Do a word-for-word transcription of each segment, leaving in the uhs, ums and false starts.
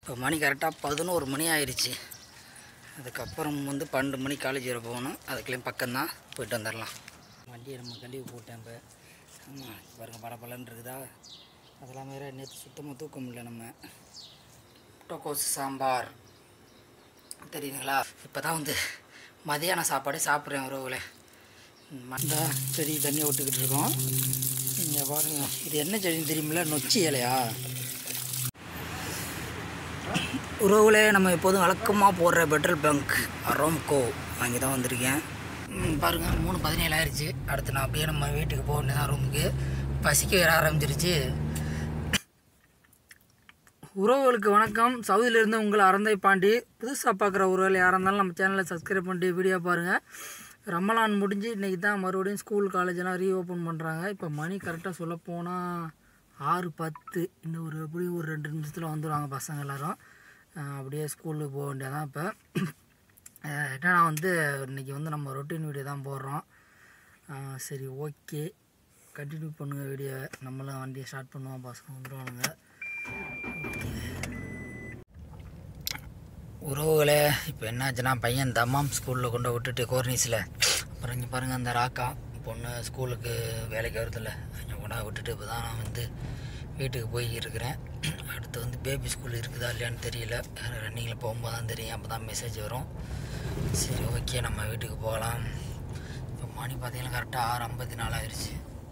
இப்போ மணி கரெக்டாக பதினோரு மணி ஆயிடுச்சு. அதுக்கப்புறம் வந்து பன்னெண்டு மணி காலேஜ் வர போகணும். அதுக்குள்ளேயும் பக்கம்தான், போயிட்டு வந்துடலாம். வண்டியை நம்ம கழுவி போட்டேன். இப்போ ஆமாம் பாருங்கள் படப்பலன்னு இருக்குதா. அதெல்லாம் வேறு நேற்று சுத்தமாக தூக்க முடியல. நம்ம முட்டைக்கோஸ் சாம்பார் தெரியுதுங்களா. இப்போ தான் வந்து மதியான சாப்பாடே சாப்பிட்றேன் உறவுகளை. மண்டா செடி தண்ணி விட்டுக்கிட்டு இருக்கோம். இங்கே பாருங்கள், இது என்ன செடின்னு தெரியுமில்ல, நொச்சி இலையா. உறவுகளே, நம்ம எப்போதும் வழக்கமாக போடுற பெட்ரோல் பங்க் அரோம்கோ அங்கே தான் வந்திருக்கேன். பாருங்கள் மூணு பதினேழு ஆயிடுச்சு. அடுத்து நான் அப்படியே நம்ம வீட்டுக்கு போக வேண்டியதான். ரூமுக்கு பசிக்க வேற ஆரம்பிச்சிருச்சு. உறவுகளுக்கு வணக்கம். சவுதியிலேருந்து உங்களை அறந்தை பாண்டி. புதுசாக பார்க்குற உறவுகள் யாராக இருந்தாலும் நம்ம சேனலை சப்ஸ்கிரைப் பண்ணிட்டு வீடியோ பாருங்கள். ரமலான் முடிஞ்சு இன்றைக்கி தான் மறுபடியும் ஸ்கூல் காலேஜெல்லாம் ரீஓப்பன் பண்ணுறாங்க. இப்போ மணி கரெக்டாக சொல்ல போனால் ஆறு பத்து. இன்னும் ஒரு எப்படியும் ஒரு ரெண்டு நிமிஷத்தில் வந்துடுவாங்க பசங்க எல்லோரும். அப்படியே ஸ்கூலுக்கு போக வேண்டியதான். இப்போ என்னன்னா வந்து இன்றைக்கி வந்து நம்ம ரொட்டீன் வீடியோ தான் போடுறோம். சரி ஓகே, கண்டினியூ பண்ணுங்கள் வீடியோவை. நம்மளும் வண்டியை ஸ்டார்ட் பண்ணுவோம், பசங்க வந்துடுவானுங்க. ஓகே உறவுகளே, இப்போ என்னாச்சுன்னா பையன் தம்மாம் ஸ்கூலில் கொண்டு விட்டுட்டு கோர்னிஸில், அப்புறம் இங்கே பாருங்கள் அந்த ராக்கா பொண்ணு ஸ்கூலுக்கு வேலைக்கு வருதில்ல, அங்கே கொண்டா விட்டுட்டு இப்போ தான் நான் வந்து வீட்டுக்கு போய் இருக்கிறேன். அடுத்து வந்து பேபி ஸ்கூல் இருக்குதா இல்லையான்னு தெரியல. ரன்னிங்கில் போகும்போது தான் தெரியும். அப்போ தான் மெசேஜ் வரும். சரி ஓகே, நம்ம வீட்டுக்கு போகலாம். இப்போ மணி பார்த்தீங்கன்னா கரெக்டாக ஆறு ஐம்பத்தி நாலு ஆயிடுச்சு.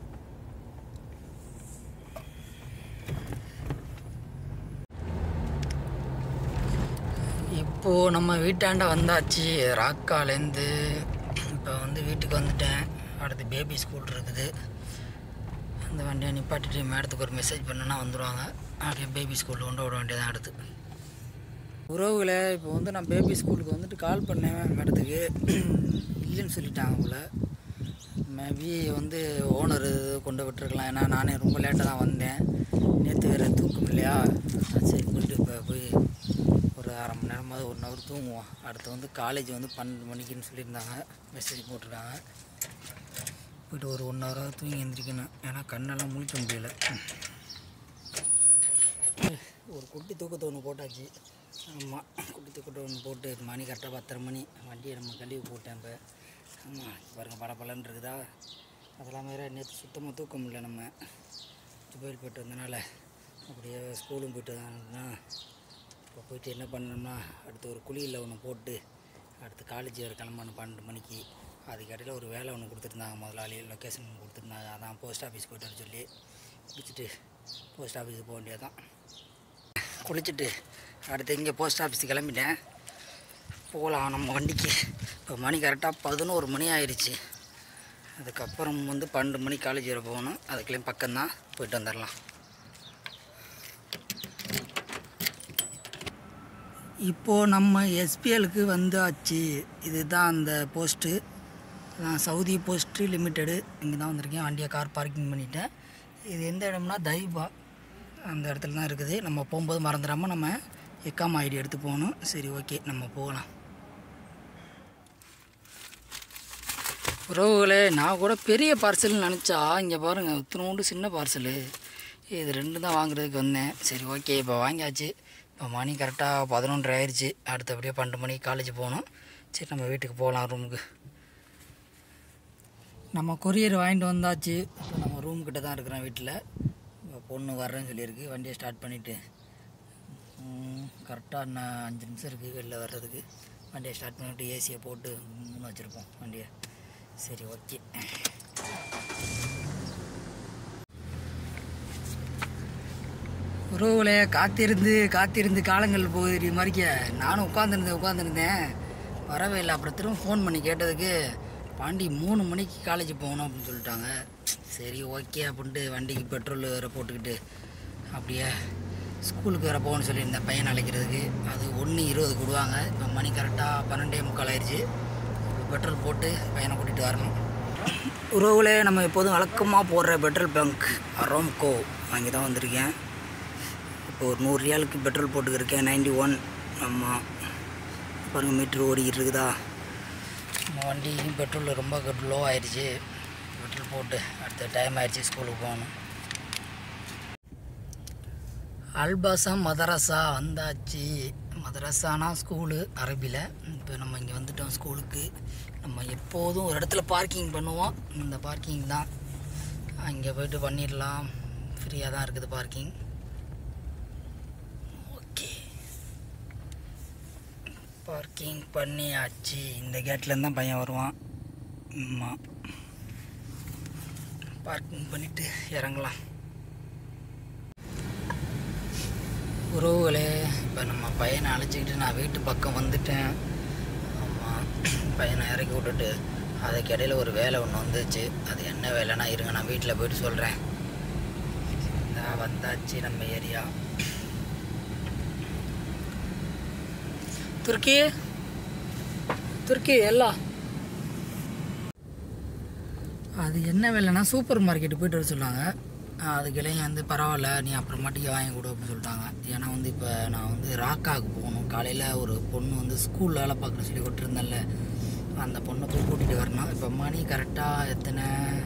இப்போது நம்ம வீட்டாண்ட வந்தாச்சு ராக்காலேருந்து. இப்போ வந்து வீட்டுக்கு வந்துட்டேன். அடுத்து பேபி ஸ்கூல் இருக்குது. அந்த வண்டியை நிப்பாட்டிட்டு மேடத்துக்கு ஒரு மெசேஜ் பண்ணோன்னா வந்துடுவாங்க. அப்படியே பேபி ஸ்கூலில் கொண்டு விட வேண்டியதான் அடுத்து. உறவுகளை, இப்போ வந்து நான் பேபி ஸ்கூலுக்கு வந்துட்டு கால் பண்ணேன் மேடத்துக்கு. இல்லைன்னு சொல்லிட்டாங்க போல். மேபி வந்து ஓனர் கொண்டு விட்டுருக்கலாம். ஏன்னா நானே ரொம்ப லேட்டாக தான் வந்தேன். நேற்று வேறு தூக்கம் இல்லையா. சரி போயிட்டு இப்போ போய் ஒரு அரை மணி நேரமாவது ஒன் ஹவர் தூங்குவோம். அடுத்து வந்து காலேஜ் வந்து பன்னெண்டு மணிக்குன்னு சொல்லியிருந்தாங்க, மெசேஜ் போட்டிருக்காங்க. போய்ட்டு ஒரு ஒன் ஹவராக தூங்கி எழுந்திரிக்கணும். ஏன்னா கண்ணெல்லாம் முழிக்க முடியலை. ஒரு குட்டி தூக்கத்தை ஒன்று போட்டாச்சு. ஆமாம், குட்டி தூக்கத்தை ஒன்று போட்டு மணி கரெக்டாக பத்தரை மணி. வண்டியை நம்ம கழுவி போட்டேன். இப்போ ஆமாம் பாருங்கள் படப்பலன்னு இருக்குதா. அதெல்லாம் வேறு நேற்று சுத்தமாக தூக்க முடியல. நம்ம துபாயில் போய்ட்டு வந்தனால அப்படியே ஸ்கூலும் போய்ட்டு வந்தோம்னா இப்போ போய்ட்டு என்ன பண்ணோம்னா அடுத்து ஒரு குழியில் ஒன்று போட்டு அடுத்து காலேஜ் வேறு கிளம்பணும் பன்னெண்டு மணிக்கு. அதுக்கடையில் ஒரு வேலை ஒன்று கொடுத்துருந்தாங்க முதலாளி, லொக்கேஷன் கொடுத்துருந்தாங்க. அதான் போஸ்ட் ஆஃபீஸ் போய்ட்டு வர சொல்லி குளிச்சுட்டு போஸ்ட் ஆஃபீஸுக்கு போக வேண்டியது தான். குளிச்சுட்டு அடுத்து இங்கே போஸ்ட் ஆஃபீஸுக்கு கிளம்பிட்டேன். போகலாம் நம்ம வண்டிக்கு. இப்போ மணி கரெக்டாக பதினோரு மணி ஆயிடுச்சு. அதுக்கப்புறம் வந்து பன்னெண்டு மணி காலேஜ் வர போகணும். அதுக்குள்ளேயும் பக்கம்தான், போயிட்டு வந்துடலாம். இப்போது நம்ம எஸ்பிஎலுக்கு வந்தாச்சு. இதுதான் அந்த போஸ்ட்டு, நான் சவுதி போஸ்ட்டு லிமிட்டெடு. இங்கே தான் வந்திருக்கேன். வண்டியை கார் பார்க்கிங் பண்ணிவிட்டேன். இது எந்த இடம்னா தைபா, அந்த இடத்துல தான் இருக்குது. நம்ம போகும்போது மறந்துடாமல் நம்ம எக்காம் ஐடி எடுத்து போகணும். சரி ஓகே, நம்ம போகலாம். உறவுகளே, நான் கூட பெரிய பார்சல்னு நினச்சா இங்கே பாருங்கள் இத்தினோண்டு சின்ன பார்சலு. இது ரெண்டு தான் வாங்குறதுக்கு வந்தேன். சரி ஓகே, இப்போ வாங்கியாச்சு. இப்போ மணி கரெக்டாக பதினொன்றரை ஆயிடுச்சு. அடுத்து அப்படியே பன்னெண்டு மணிக்கு காலேஜ் போகணும். சரி நம்ம வீட்டுக்கு போகலாம் ரூமுக்கு. நம்ம கொரியர் வாங்கிட்டு வந்தாச்சு. இப்போ நம்ம ரூம்கிட்ட தான் இருக்கிறோம் வீட்டில். இப்போ பொண்ணு வர்றேன்னு சொல்லியிருக்கு. வண்டியை ஸ்டார்ட் பண்ணிவிட்டு கரெக்டாக நான் அஞ்சு நிமிஷம் இருக்குது வெளில வர்றதுக்கு. வண்டியை ஸ்டார்ட் பண்ணிவிட்டு ஏசியை போட்டு மூணு வச்சுருப்போம் வண்டியை. சரி ஓகே. உறவுகளே, காத்திருந்து காத்திருந்து காலங்கள் போகுது மாதிரிக்க நானும் உட்காந்துருந்தேன் உட்காந்துருந்தேன் வரவே இல்லை. அப்புறம் திரும்ப ஃபோன் பண்ணி கேட்டதுக்கு பாண்டி மூணு மணிக்கு காலேஜ் போகணும் அப்படின்னு சொல்லிட்டாங்க. சரி ஓகே அப்படின்ட்டு வண்டிக்கு பெட்ரோல் வேறு போட்டுக்கிட்டு அப்படியே ஸ்கூலுக்கு வேறு போகணும்னு சொல்லியிருந்தேன் பையன் அழைக்கிறதுக்கு. அது ஒன்று இருபது கொடுவாங்க. இப்போ மணி கரெக்டாக பன்னெண்டே முக்கால் ஆயிடுச்சு. இப்போ பெட்ரோல் போட்டு பையனை கூட்டிகிட்டு வரணும். உறவுகளே, நம்ம எப்போதும் வழக்கமாக போடுற பெட்ரோல் பங்க் அரோம்கோ அங்கே தான் வந்திருக்கேன். இப்போ ஒரு நூறு ரியாலுக்கு பெட்ரோல் போட்டுக்கிருக்கேன். Ninety one. ஆமாம் பாருங்கள் மீட்ரு ஓடிக்கிட்டு இருக்குதா. நம்ம வண்டி பெட்ரோல் ரொம்ப லோ ஆயிடுச்சு. பெட்ரோல் போட்டு அடுத்த டைம் ஆயிடுச்சு, ஸ்கூலுக்கு போகணும். அல்பாசா மதரசா வந்தாச்சு. மதரசானா ஸ்கூலு அரபியில். இப்போ நம்ம இங்கே வந்துட்டோம் ஸ்கூலுக்கு. நம்ம எப்போதும் ஒரு இடத்துல பார்க்கிங் பண்ணுவோம். இந்த பார்க்கிங் தான். அங்கே போய்ட்டு பண்ணிடலாம். ஃப்ரீயாக தான் இருக்குது பார்க்கிங். ஓகே, பார்க்கிங் பண்ணியாச்சு. இந்த கேட்லேருந்து தான் பையன் வருவான். ஆமாம், பார்க்கிங் பண்ணிவிட்டு இறங்கலாம். உறவுகளே, இப்போ நம்ம பையனை அழைச்சிக்கிட்டு நான் வீட்டு பக்கம் வந்துட்டேன். ஆமாம், பையனை இறக்கி விட்டுட்டு அதுக்கு இடையில ஒரு வேலை ஒன்று வந்துச்சு. அது என்ன வேலைன்னா இருங்க, நான் வீட்டில் போய்ட்டு சொல்கிறேன். நான் வந்தாச்சு நம்ம ஏரியா. துருக்கி துருக்கி எல்லாம் அது என்ன வேலைன்னா சூப்பர் மார்க்கெட்டு போய்ட்டு வர சொன்னாங்க. அதுக்கு இளைஞ வந்து பரவாயில்ல, நீ அப்புறமாட்டிக்கு வாங்கி கொடு அப்படின்னு சொல்லிட்டாங்க. ஏன்னா வந்து இப்போ நான் வந்து ராக்காவுக்கு போகணும். காலையில் ஒரு பொண்ணு வந்து ஸ்கூலில் வேலை பார்க்குற சொல்லி கொட்டிருந்தேன்ல, அந்த பொண்ணை போய் கூட்டிகிட்டு வரணும். இப்போ மணி கரெக்டாக எத்தனை,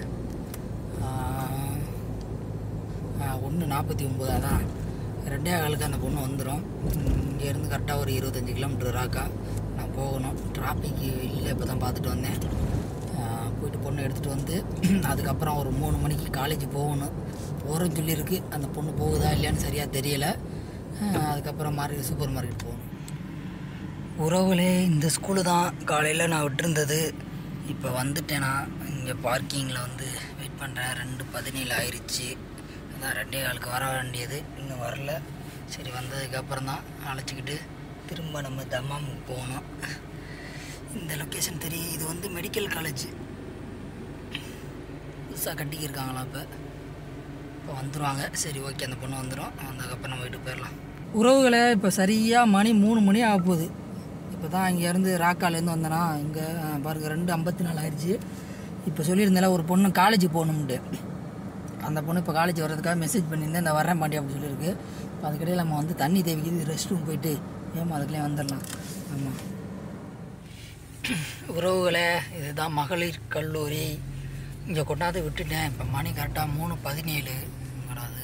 ஒன்று நாற்பத்தி ஒம்பது. அதான் ரெண்டே காலுக்கு அந்த பொண்ணு வந்துடும். இங்கேருந்து கரெக்டாக ஒரு இருபத்தஞ்சி கிலோமீட்டர் ராக்கா நான் போகணும். டிராஃபிக் இல்லை, இப்போ தான் பார்த்துட்டு வந்தேன். போய்ட்டு பொண்ணை எடுத்துகிட்டு வந்து அதுக்கப்புறம் ஒரு மூணு மணிக்கு காலேஜ் போகணும். போகிறேன்னு சொல்லியிருக்கு. அந்த பொண்ணு போகுதா இல்லையான்னு சரியாக தெரியலை. அதுக்கப்புறம் மார்க்கெட் சூப்பர் மார்க்கெட் போகணும். உறவுகளே, இந்த ஸ்கூலு தான் காலையில் நான் விட்டுருந்தது. இப்போ வந்துட்டேன்னா இங்கே பார்க்கிங்கில் வந்து வெயிட் பண்ணுறேன். ரெண்டு பதினேழு ஆயிடுச்சு. அதான் ரெண்டே காலுக்கு வர வேண்டியது, இன்னும் வரல. சரி, வந்ததுக்கப்புறம் தான் அழைச்சிக்கிட்டு திரும்ப நம்ம தம்மாமுக்கு போகணும். இந்த லொக்கேஷன் தெரியும். இது வந்து மெடிக்கல் காலேஜ் புதுசாக கட்டிக்கிருக்காங்களா. இப்போ இப்போ வந்துடுவாங்க. சரி, ஓகே, அந்த பொண்ணு வந்துடும். வந்ததுக்கப்புறம் நம்ம வீட்டுக்கு போயிடலாம். உறவுகளை, இப்போ சரியாக மணி மூணு மணி ஆக போகுது. இப்போ தான் இங்கேருந்து ராக்காலேருந்து வந்தேன்னா இங்கே பாருங்க ரெண்டு ஐம்பத்தி நாலு ஆயிடுச்சு. இப்போ சொல்லியிருந்தேன் ஒரு பொண்ணு காலேஜ் போகணும்ட்டு. அந்த பொண்ணு இப்போ காலேஜ் வர்றதுக்காக மெசேஜ் பண்ணியிருந்தேன். இந்த வரேன் பாண்டி அப்படின்னு சொல்லியிருக்கு. இப்போ அதுக்கிடையில் நம்ம வந்து தண்ணி தேவிக்குது, ரெஸ்ட் ரூம் போயிட்டு ஏமா அதுக்குள்ளே வந்துடலாம். ஆமாம் உறவுகளை, இதுதான் மகளிர் கல்லூரி. இங்கே கொண்டாந்து விட்டுட்டேன். இப்போ மணி கரெக்டாக மூணு பதினேழு வராது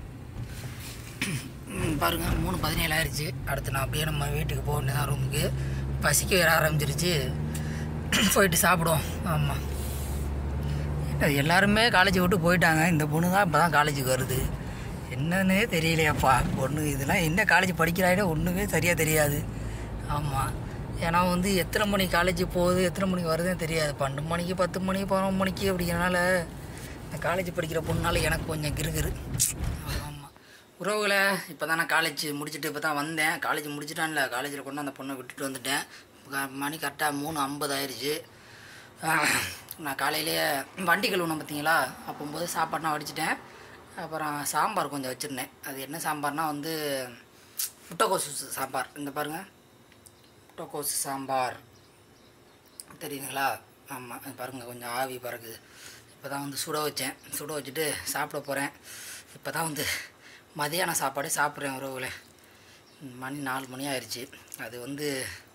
பாருங்கள், மூணு பதினேழு ஆயிடுச்சு. அடுத்து நான் அப்படியே நம்ம வீட்டுக்கு போக வேண்டியதான், ரூமுக்கு. பசிக்க வேற ஆரம்பிச்சிருச்சு, போயிட்டு சாப்பிடுவோம். ஆமாம், எல்லாருமே காலேஜ் விட்டு போயிட்டாங்க. இந்த பொண்ணு தான் இப்போ தான் காலேஜுக்கு வருது. என்னன்னே தெரியலையாப்பா பொண்ணு. இதெல்லாம் என்ன காலேஜ் படிக்கிறாயினே ஒன்றுமே சரியாக தெரியாது. ஆமாம், ஏன்னா வந்து எத்தனை மணிக்கு காலேஜ் போகுது, எத்தனை மணிக்கு வருதுன்னு தெரியாது. பன்னெண்டு மணிக்கு பத்து மணிக்கு பதினொன்று மணிக்கு அப்படிங்கிறனால இந்த காலேஜ் படிக்கிற பொண்ணுனால எனக்கு கொஞ்சம் கிருகிரு. ஆமாம் உறவுகளை, இப்போ தான் நான் காலேஜ் முடிச்சுட்டு இப்போ தான் வந்தேன். காலேஜ் முடிச்சுட்டான்ல, காலேஜில் கொண்டு அந்த பொண்ணை விட்டுட்டு வந்துட்டேன். மணி கரெக்டாக மூணு ஐம்பது ஆயிடுச்சு. நான் காலையிலேயே வண்டி கழுவுனேன் பார்த்தீங்களா, அப்போம்போது சாப்பாடுலாம் வடிச்சிட்டேன். அப்புறம் சாம்பார் கொஞ்சம் வச்சுருந்தேன். அது என்ன சாம்பார்னால் வந்து முட்டைக்கோசு சாம்பார். இந்த பாருங்கள், முட்டைக்கோசு சாம்பார் தெரியுதுங்களா? ஆமாம், பாருங்கள் கொஞ்சம் ஆவி பறக்குது. இப்போ தான் வந்து சுட வச்சேன். சுட வச்சுட்டு சாப்பிட போகிறேன். இப்போ தான் வந்து மதியான சாப்பாடு சாப்பிட்றேன் உறவுகளே. மணி நாலு மணி ஆயிடுச்சு. அது வந்து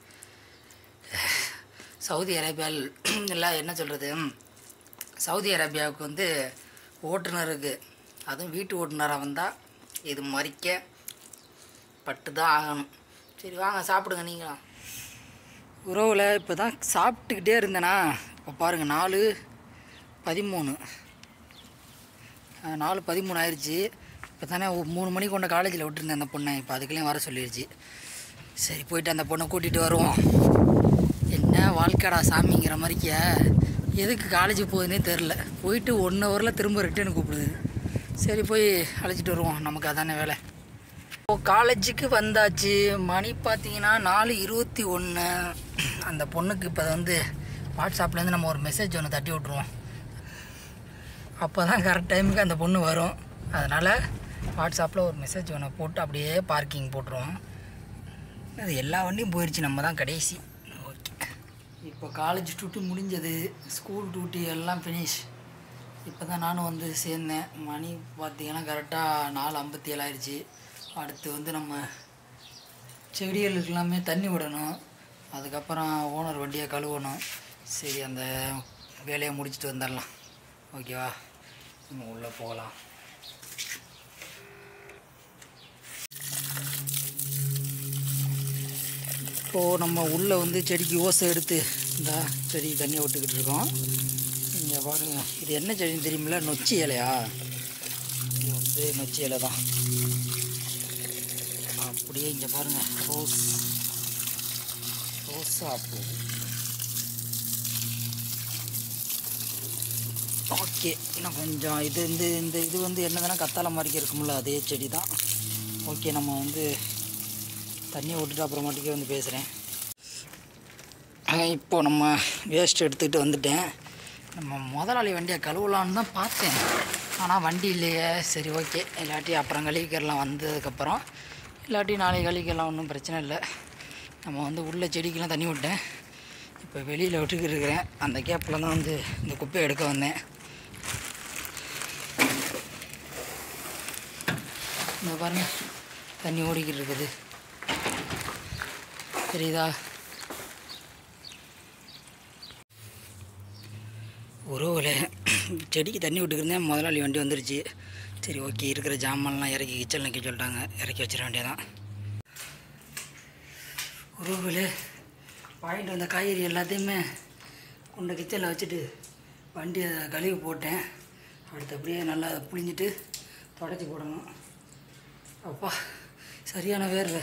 சவுதி அரேபியாவில் எல்லாம் என்ன சொல்கிறது, சவுதி அரேபியாவுக்கு வந்து ஓட்டுநருக்கு, அதுவும் வீட்டு ஓட்டுநராக வந்தால் இது மறிக்க பட்டு தான் ஆகணும். சரி வாங்க சாப்பிடுங்க நீங்களாம். உறவில் இப்போ தான் சாப்பிட்டுக்கிட்டே இருந்தேனா, இப்போ பாருங்கள் நாலு பதிமூணு நாலு பதிமூணு ஆயிடுச்சு. இப்போ தானே மூணு மணிக்கு கொண்ட காலேஜில் விட்டுருந்தேன் அந்த பொண்ணை. இப்போ அதுக்குள்ளேயும் வர சொல்லிடுச்சு. சரி, போயிட்டு அந்த பொண்ணை கூட்டிகிட்டு வருவோம். என்ன வாழ்க்கைடா சாமிங்கிற மாதிரிக்க, எதுக்கு காலேஜ் போகுதுன்னே தெரில. போயிட்டு ஒன் ஹவரில் திரும்ப ரிட்டர்னு கூப்பிடுது. சரி, போய் அழைச்சிட்டு வருவோம், நமக்கு அதானே வேலை. இப்போது காலேஜுக்கு வந்தாச்சு. மணி பார்த்தீங்கன்னா நாலு இருபத்தி ஒன்று. அந்த பொண்ணுக்கு இப்போ வந்து வாட்ஸ்அப்லேருந்து நம்ம ஒரு மெசேஜ் ஒன்று தட்டி விட்ருவோம். அப்போ தான் கரெக்ட் டைமுக்கு அந்த பொண்ணு வரும். அதனால் வாட்ஸ்அப்பில் ஒரு மெசேஜ் ஒன்று போட்டு அப்படியே பார்க்கிங் போட்டுருவோம். அது எல்லா வண்டியும் போயிடுச்சு, நம்ம தான் கடைசி. ஓகே, இப்போ காலேஜ் டியூட்டி முடிஞ்சது, ஸ்கூல் டியூட்டி எல்லாம் ஃபினிஷ். இப்போ தான் நானும் வந்து சேர்ந்தேன். மணி பார்த்திங்கன்னா கரெக்டாக நாலு ஐம்பத்தி ஏழு ஆயிடுச்சு. அடுத்து வந்து நம்ம செடிகளுக்கு எல்லாமே தண்ணி விடணும். அதுக்கப்புறம் ஓனர் வண்டியை கழுவணும். சரி, அந்த வேலையை முடிச்சுட்டு வந்துடலாம். ஓகேவா, நம்ம உள்ளே போகலாம். இப்போது நம்ம உள்ளே வந்து செடிக்கு ஓசை எடுத்து இந்த செடி தண்ணியை விட்டுக்கிட்டு இருக்கோம். இங்கே பாருங்கள், இது என்ன செடின்னு தெரியுமில்ல, நொச்சி இலையா? இது வந்து நொச்சி இலை தான். அப்படியே இங்கே பாருங்கள், ரோஸ் ரோஸா பூ. ஓகே, இன்னும் கொஞ்சம் இது வந்து இந்த இது வந்து என்னதுன்னா கத்தாழை மாதிரிக்கே இருக்கும்ல, அதே செடி தான். ஓகே, நம்ம வந்து தண்ணியை விட்டுட்டு அப்புறமாட்டிக்கே வந்து பேசுகிறேன். இப்போது நம்ம வேஸ்ட் எடுத்துக்கிட்டு வந்துட்டேன். நம்ம முதலாளி வண்டியை கழுவலான்னு தான் பார்த்தேன், ஆனால் வண்டி இல்லையே. சரி ஓகே, இல்லாட்டி அப்புறம் கழிக்கலாம் வந்ததுக்கப்புறம், இல்லாட்டி நாளைக்கு கழிக்கலாம், ஒன்றும் பிரச்சனை இல்லை. நம்ம வந்து உள்ள செடிக்கெலாம் தண்ணி விட்டேன். இப்போ வெளியில் விட்டுக்கிட்டு இருக்கிறேன். அந்த கேப்பில் தான் வந்து இந்த குப்பையை எடுக்க வந்தேன். இந்த பாருங்க, தண்ணி ஓடிக்கிட்டு இருக்குது, தெரியுதா? உறவுல செடிக்கு தண்ணி விட்டுக்கிருந்தேன். முதலாளி வண்டி வந்துருச்சு. சரி ஓகே, இருக்கிற ஜாமான்லாம் இறக்கி கிச்சன் நிற்க சொல்லிட்டாங்க, இறக்கி வச்சிட வேண்டியதான். உறவுல வாங்கிட்டு வந்த காய்கறி எல்லாத்தையுமே கொண்ட கிச்சனில் வச்சுட்டு வண்டியை கழுவி போட்டேன். அடுத்து அப்படியே நல்லா புழிஞ்சிட்டு தொடச்சி போடணும். அப்பா சரியான வேர்வை.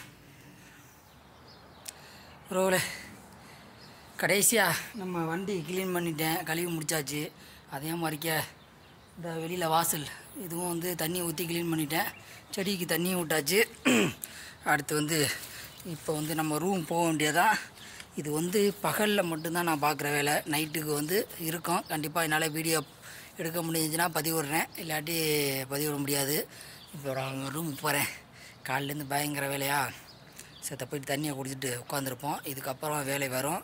உறவுல கடைசியாக நம்ம வண்டி க்ளீன் பண்ணிட்டேன், கழுவி முடித்தாச்சு. அதே மாதிரிக்க இந்த வெளியில் வாசல் இதுவும் வந்து தண்ணி ஊற்றி க்ளீன் பண்ணிட்டேன். செடிக்கு தண்ணியும் விட்டாச்சு. அடுத்து வந்து இப்போ வந்து நம்ம ரூம் போக வேண்டியதான். இது வந்து பகலில் மட்டும்தான் நான் பார்க்குற வேலை. நைட்டுக்கு வந்து இருக்கும். கண்டிப்பாக என்னால் வீடியோ எடுக்க முடிஞ்சுன்னா பதிவிடுறேன், இல்லாட்டி பதிவிட முடியாது. இப்போ நான் ரூமுக்கு போகிறேன். காலையிலேருந்து பயங்கர வேலையா, செத்த போய்ட்டு தண்ணியை குடிச்சிட்டு உட்காந்துருப்போம். இதுக்கப்புறம் வேலை வரும்.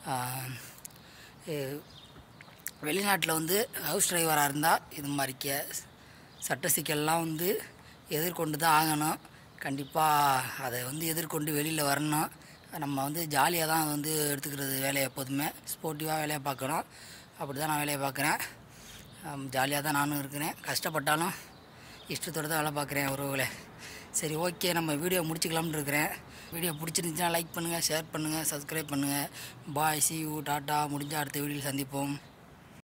வெளிநாட்டில் வந்து ஹவுஸ் டிரைவராக இருந்தால் இது மாதிரிக்க சட்ட சிக்கல்லாம் வந்து எதிர்கொண்டு தான் ஆகணும். கண்டிப்பாக அதை வந்து எதிர்கொண்டு வெளியில் வரணும். நம்ம வந்து ஜாலியாக தான் வந்து எடுத்துக்கிறது வேலையை, எப்போதுமே ஸ்போர்ட்டிவாக வேலையை பார்க்கணும். அப்படி தான் நான் வேலையை பார்க்குறேன். ஜாலியாக தான் நானும் இருக்கிறேன். கஷ்டப்பட்டாலும் இஷ்டத்தோடு தான் வேலை பார்க்குறேன் உறவுகளே. சரி ஓகே, நம்ம வீடியோ முடிச்சுக்கலாம்னு இருக்கிறேன். வீடியோ பிடிச்சிருந்துச்சுன்னா லைக் பண்ணுங்கள், ஷேர் பண்ணுங்கள், சப்ஸ்கிரைப் பண்ணுங்கள். பாய், சி யூ, டாட்டா. முடிஞ்சால் அடுத்த வீடியோவில் சந்திப்போம்.